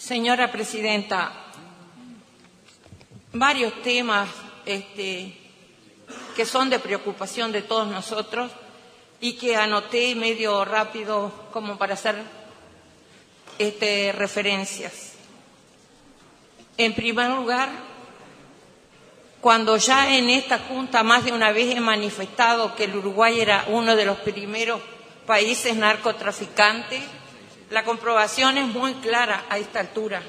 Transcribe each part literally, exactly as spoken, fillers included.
Señora Presidenta, varios temas este, que son de preocupación de todos nosotros y que anoté medio rápido como para hacer este, referencias. En primer lugar, cuando ya en esta Junta más de una vez he manifestado que el Uruguay era uno de los primeros países narcotraficantes, la comprobación es muy clara a esta altura.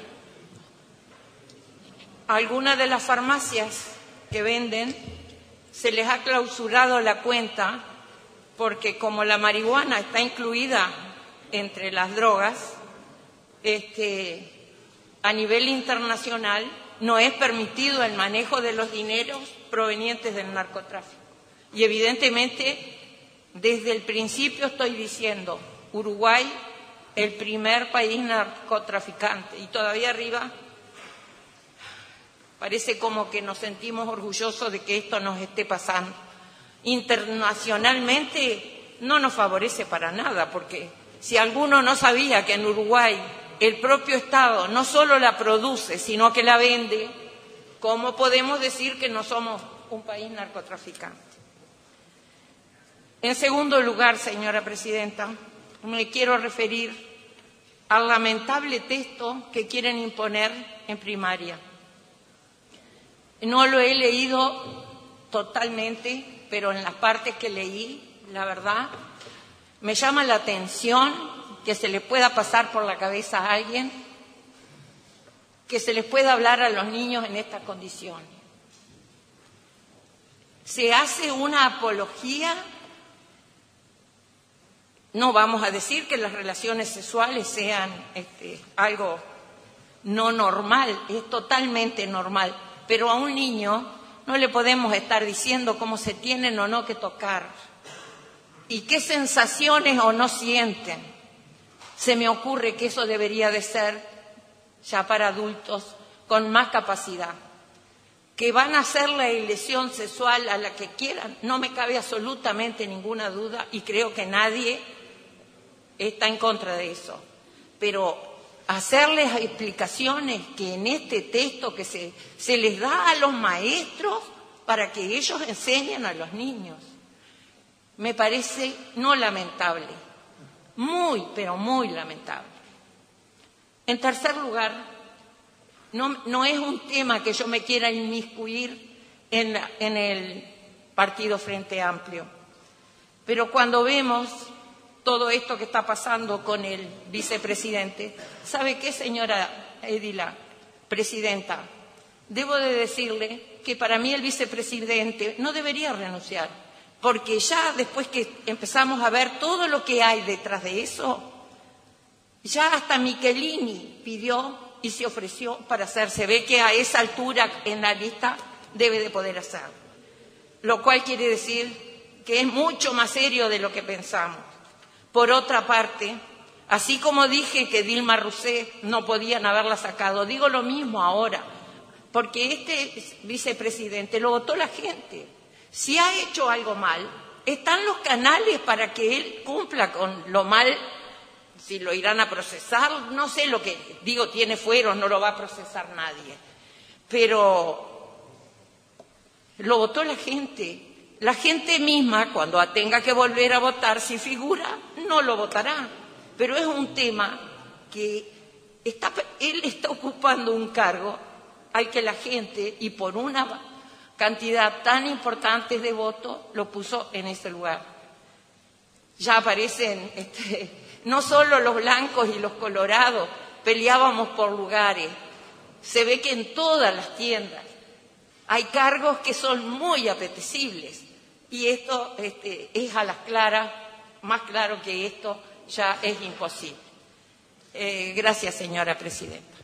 Algunas de las farmacias que venden se les ha clausurado la cuenta porque como la marihuana está incluida entre las drogas, este, a nivel internacional no es permitido el manejo de los dineros provenientes del narcotráfico. Y evidentemente, desde el principio estoy diciendo, Uruguay, el primer país narcotraficante, y todavía arriba parece como que nos sentimos orgullosos de que esto nos esté pasando. Internacionalmente no nos favorece para nada, porque si alguno no sabía que en Uruguay el propio Estado no solo la produce, sino que la vende, ¿cómo podemos decir que no somos un país narcotraficante? En segundo lugar, señora Presidenta, me quiero referir al lamentable texto que quieren imponer en primaria. No lo he leído totalmente, pero en las partes que leí, la verdad, me llama la atención que se les pueda pasar por la cabeza a alguien, que se les pueda hablar a los niños en estas condiciones. Se hace una apología. No vamos a decir que las relaciones sexuales sean este, algo no normal, es totalmente normal, pero a un niño no le podemos estar diciendo cómo se tienen o no que tocar y qué sensaciones o no sienten. Se me ocurre que eso debería de ser ya para adultos con más capacidad, que van a hacer la elección sexual a la que quieran, no me cabe absolutamente ninguna duda y creo que nadie está en contra de eso, pero hacerles explicaciones que en este texto que se, se les da a los maestros para que ellos enseñen a los niños, me parece no lamentable, muy, pero muy lamentable. En tercer lugar, no, no es un tema que yo me quiera inmiscuir en, en el Partido Frente Amplio, pero cuando vemos todo esto que está pasando con el vicepresidente, ¿sabe qué, señora Edila, presidenta? Debo de decirle que para mí el vicepresidente no debería renunciar, porque ya después que empezamos a ver todo lo que hay detrás de eso, ya hasta Michelini pidió y se ofreció para hacer. Se ve que a esa altura en la lista debe de poder hacerlo, lo cual quiere decir que es mucho más serio de lo que pensamos. Por otra parte, así como dije que Dilma Rousseff no podían haberla sacado, digo lo mismo ahora, porque este vicepresidente lo votó la gente. Si ha hecho algo mal, están los canales para que él cumpla con lo mal, si lo irán a procesar, no sé lo que digo, tiene fueros, no lo va a procesar nadie, pero lo votó la gente. La gente misma, cuando tenga que volver a votar, si figura, no lo votará. Pero es un tema que está, él está ocupando un cargo al que la gente, y por una cantidad tan importante de votos, lo puso en ese lugar. Ya aparecen, este, no solo los blancos y los colorados, peleábamos por lugares. Se ve que en todas las tiendas hay cargos que son muy apetecibles. Y esto este, es a las claras, más claro que esto ya es imposible. Eh, gracias, señora Presidenta.